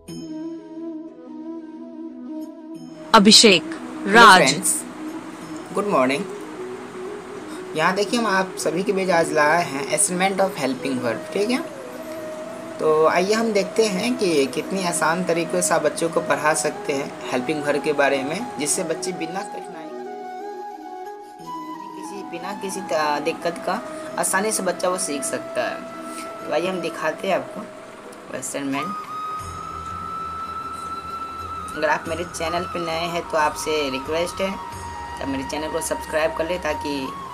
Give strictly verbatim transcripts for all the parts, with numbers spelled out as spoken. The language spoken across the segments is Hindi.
अभिषेक, राज। Good morning. यहाँ देखिए हम आप सभी के बीच आज लाए हैं असाइनमेंट ऑफ हेल्पिंग वर्ब, ठीक है। तो आइए हम देखते हैं कि कितनी आसान तरीके से आप बच्चों को पढ़ा सकते हैं हेल्पिंग वर्ब के बारे में, जिससे बच्चे बिना कठिनाई किसी बिना किसी दिक्कत का आसानी से बच्चा वो सीख सकता है। तो आइए हम दिखाते हैं आपको असाइनमेंट। अगर आप मेरे चैनल पर नए हैं तो आपसे रिक्वेस्ट है कि आप मेरे चैनल को सब्सक्राइब कर ले, ताकि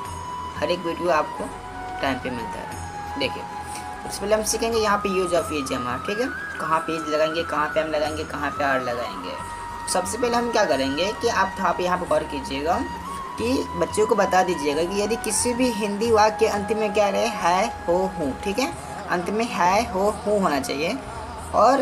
हर एक वीडियो आपको टाइम पे मिलता है। देखिए सबसे पहले हम सीखेंगे यहाँ पे use of is am are, ठीक है। कहाँ पे एज लगाएंगे, कहाँ पे एम लगाएंगे, कहाँ पे आर लगाएंगे। सबसे पहले हम क्या करेंगे कि आप यहाँ पे यहाँ पे गौर कीजिएगा कि बच्चों को बता दीजिएगा कि यदि किसी भी हिंदी वाक्य के अंत में क्या रहे, है, हो, हूँ, ठीक है। अंत में है, हो, हूँ होना चाहिए। और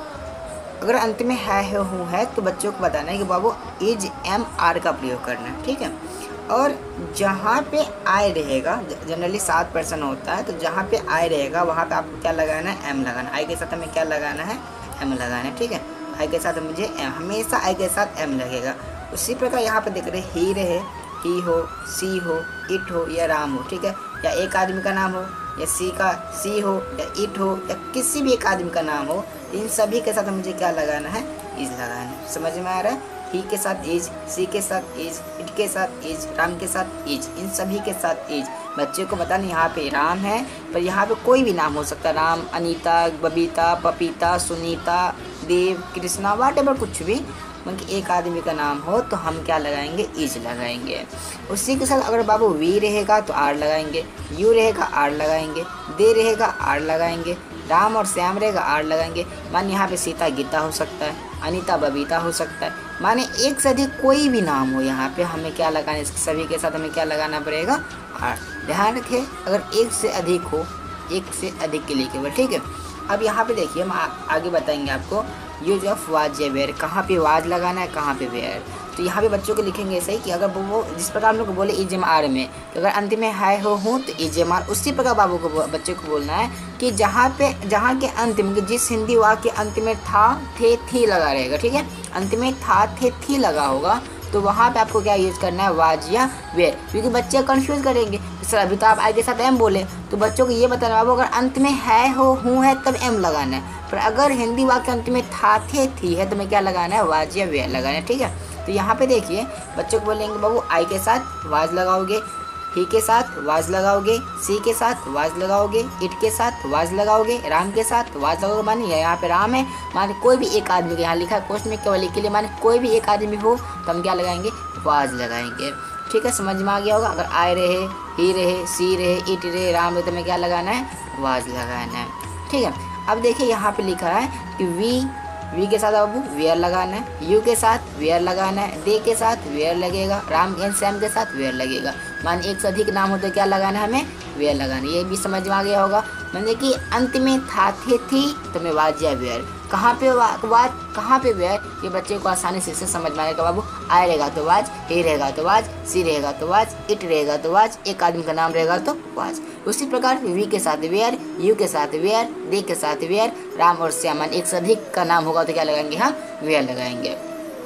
अगर अंत में है, है, हूँ है तो बच्चों को बताना है कि बाबू इज एम आर का प्रयोग करना है, ठीक है। और जहाँ पे आई रहेगा, जनरली सात पर्सन होता है, तो जहाँ पे आई रहेगा वहाँ पे आपको क्या लगाना है, एम लगाना है। आई के साथ हमें क्या लगाना है, एम लगाना है, ठीक है। आई के साथ मुझे एम, हमेशा आई के साथ एम लगेगा। उसी प्रकार यहाँ पे देख रहे ही रहे, ही हो, सी हो, इट हो या राम हो, ठीक है। या एक आदमी का नाम हो, या सी का सी हो, या इट हो, या किसी भी एक आदमी का नाम हो, इन सभी के साथ मुझे क्या लगाना है, इज लगाना है। समझ में आ रहा है। ही के साथ इज, सी के साथ इज, इट के साथ इज, राम के साथ इज, इन सभी के साथ इज। बच्चे को बताना यहाँ पे राम है, पर यहाँ पे कोई भी नाम हो सकता है। राम, अनीता, बबीता, पपीता, सुनीता, देव, कृष्णा, वाट एवर, कुछ भी मतलब एक आदमी का नाम हो तो हम क्या लगाएंगे, इज लगाएंगे। उसी के साथ अगर बाबू वी रहेगा तो आर लगाएंगे, यू रहेगा आर लगाएंगे, दे रहेगा आर लगाएंगे, राम और श्याम रहेगा आर लगाएंगे। माने यहाँ पे सीता गीता हो सकता है, अनीता बबीता हो सकता है। माने एक से अधिक कोई भी नाम हो, यहाँ पे हमें क्या लगाना है, इसके सभी के साथ हमें क्या लगाना पड़ेगा, आर। ध्यान रखें अगर एक से अधिक हो, एक से अधिक के लिए केवल, ठीक है। अब यहाँ पे देखिए हम आगे बताएंगे आपको यूज ऑफ वाज या वेयर, कहाँ पे वाज लगाना है, कहाँ पे वेयर। तो यहाँ पे बच्चों को लिखेंगे ऐसे ही कि अगर वो जिस प्रकार हम लोग बोले इज एम आर में, तो अगर अंत में है, हो, हूँ तो इज एम आर, उसी प्रकार बाबू को बच्चे को बोलना है कि जहाँ पे जहाँ के अंत में, जिस हिंदी वाक्य के अंत में था, थे, थी लगा रहेगा, ठीक है। अंत में था, थे, थी लगा होगा तो वहाँ पे आपको क्या यूज़ करना है, वाज या वेयर। क्योंकि बच्चे कंफ्यूज करेंगे, सर अभी तो आप आई के साथ एम बोले, तो बच्चों को ये बताना बाबू अगर अंत में है, हो, हूँ है तब एम लगाना है, पर अगर हिंदी वाक्य अंत में था, थे, थी है तो मैं क्या लगाना है, वाज या वेयर लगाना है, ठीक है। तो यहाँ पे देखिए बच्चों को बोलेंगे बाबू आई के साथ वाज लगाओगे, ही के साथ वाज लगाओगे, सी के साथ वाज लगाओगे, इट के साथ वाज लगाओगे, राम के साथ वाज लगाओगे। माने यहाँ पे राम है, माने कोई भी एक आदमी, यहाँ लिखा है क्वेश्चन में केवल एक के लिए, माने कोई भी एक आदमी हो तो हम क्या लगाएंगे, वाज लगाएंगे, ठीक है। समझ में आ गया होगा। अगर आए रहे, ही रहे, सी रहे, इट रहे, राम रहे तो हमें क्या लगाना है, वाज लगाना है, ठीक है। अब देखिए यहाँ पे लिखा है कि वी, वी के साथ बाबू वेयर लगाना है, यू के साथ वेयर लगाना है, दे के साथ वेयर लगेगा, राम एंड श्याम के साथ वेयर लगेगा। मान एक से अधिक नाम हो तो क्या लगाना है, हमें वेयर लगाना है। ये भी समझ में आ गया होगा। मतलब कि अंत में था, थे, थी तो मैं वाज या वेयर, कहाँ पे वाज, कहाँ पे वेयर, ये बच्चे को आसानी से इसे समझ में आएगा। बाबू आए रहेगा तो वाज, ही रहेगा तो वाज, सी रहेगा तो वाज, इट रहेगा तो वाज, एक आदमी का नाम रहेगा तो वाज। उसी प्रकार वी के साथ वेयर, यू के साथ वेयर, दे के साथ वेयर, राम और श्याम एक से अधिक का नाम होगा तो क्या लगाएंगे, हम वेयर लगाएंगे।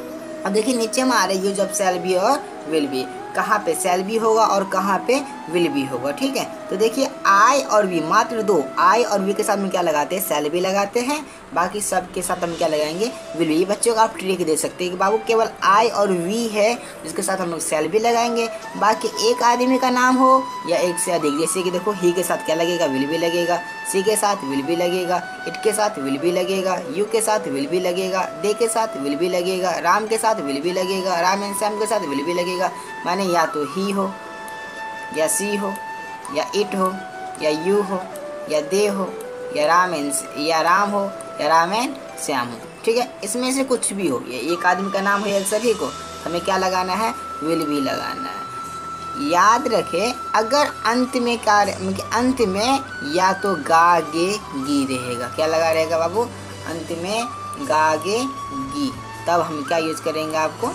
अब देखिए नीचे में आ रहा है यूज ऑफ शैल बी और विल बी, कहाँ पे शैल बी होगा और कहाँ पे विल बी होगा, ठीक है। तो देखिए आई और वी, मात्र दो, आई और वी के साथ में क्या लगाते हैं, शैल बी लगाते हैं, बाकी सब के साथ हम क्या लगाएंगे, विल बी। बच्चों को आप ट्रिक दे सकते हैं कि बाबू केवल आई और वी है जिसके साथ हम लोग शैल बी लगाएंगे, बाकी एक आदमी का नाम हो या एक से अधिक, जैसे कि देखो ही के साथ क्या लगेगा, विल बी लगेगा, सी के साथ विल बी लगेगा, इट के साथ विल बी लगेगा, यू के साथ विल बी लगेगा, दे के साथ विल बी लगेगा, राम के साथ विल बी लगेगा, राम एंड श्याम के साथ विल बी लगेगा। माने या तो ही हो, या सी हो, या इट हो, या यू हो, या दे हो, या राम एंड या राम हो, या राम एंड श्याम हो, ठीक है। इसमें से कुछ भी हो, ये एक आदमी का नाम हो या सभी को, हमें क्या लगाना है, विल बी लगाना है। याद रखें अगर अंत में क्या, अंत में या तो गा, गे, गी रहेगा, क्या लगा रहेगा बाबू, अंत में गा, गे, गी, तब हम क्या यूज करेंगे, आपको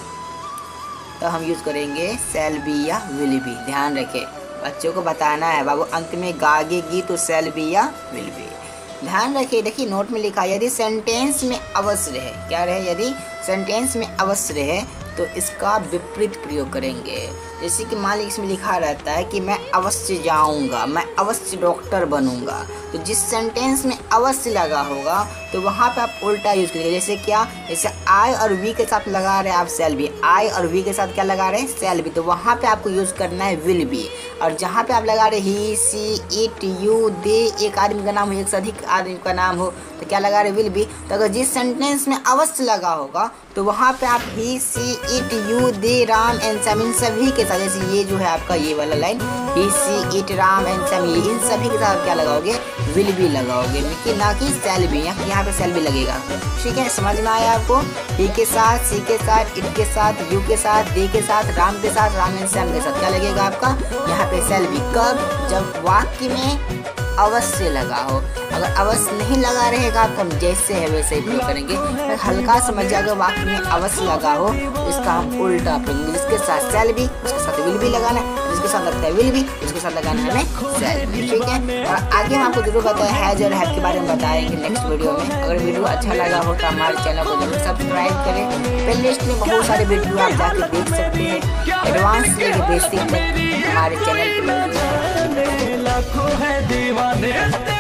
तब हम यूज करेंगे शैल बी या विल बी। ध्यान रखें बच्चों को बताना है बाबू अंत में गा, गे, गी तो शैल बी या विल बी। ध्यान रखिए, देखिए नोट में लिखा है यदि सेंटेंस में अवश्य रहे, क्या रहे, यदि सेंटेंस में अवश्य रहे तो इसका विपरीत प्रयोग करेंगे। जैसे कि मान लीजिए इसमें लिखा रहता है कि मैं अवश्य जाऊंगा, मैं अवश्य डॉक्टर बनूंगा, तो जिस सेंटेंस में अवश्य लगा होगा तो वहाँ पे आप उल्टा यूज करिए। जैसे क्या, जैसे आई और वी के साथ लगा रहे हैं आप सेल बी, आई और वी के साथ क्या लगा रहे हैं, सेल बी, तो वहाँ पे आपको यूज करना है विल बी। और जहाँ पे आप लगा रहे ही, सी, इट, यू, दे, एक आदमी का नाम हो, एक से अधिक आदमी का नाम हो, तो क्या लगा रहे विल बी। तो अगर जिस सेंटेंस में अवश्य लगा होगा तो वहाँ पे आप he, she, it, you, they, Ram and Sam, इन सभी के साथ, जैसे ये जो है आपका ये वाला line he, she, it, Ram and Sam, ये इन सभी के साथ क्या लगाओगे, विल बी लगाओगे, लेकिन ना कि सेल बी। यहाँ पे सेल बी लगेगा। ठीक है, समझ में आया आपको। ही के साथ, सी के साथ, इट के साथ, यू के साथ, दे के साथ, राम के साथ, राम एंड सम के साथ क्या लगेगा आपका, यहाँ पे सेल बी। कब, जब वाक्य में अवश्य लगा हो। अगर अवश्य नहीं लगा रहेगा तो हम जैसे है वैसे ही प्रयोग करेंगे। हल्का समझिए, अगर वाक्य में अवश्य लगा हो तो इसका हम उल्टा प्रयोग, जिसके साथ सेल भी उसके साथ विल भी लगाना है, जिसके साथ लगता है विल भी उसके साथ लगाना है हमें सेल भी। ठीक है, और आगे हम आपको जरूर बताएं हैज और हैव के बारे में बताएंगे नेक्स्ट वीडियो में। अगर वीडियो अच्छा लगा हो तो हमारे चैनल को जरूर सब्सक्राइब करें। प्ले लिस्ट में बहुत सारे वीडियो आप जाकर देख सकते हैं, एडवांस से बेसिक तक हमारे चैनल पर। लाखों है दीवाने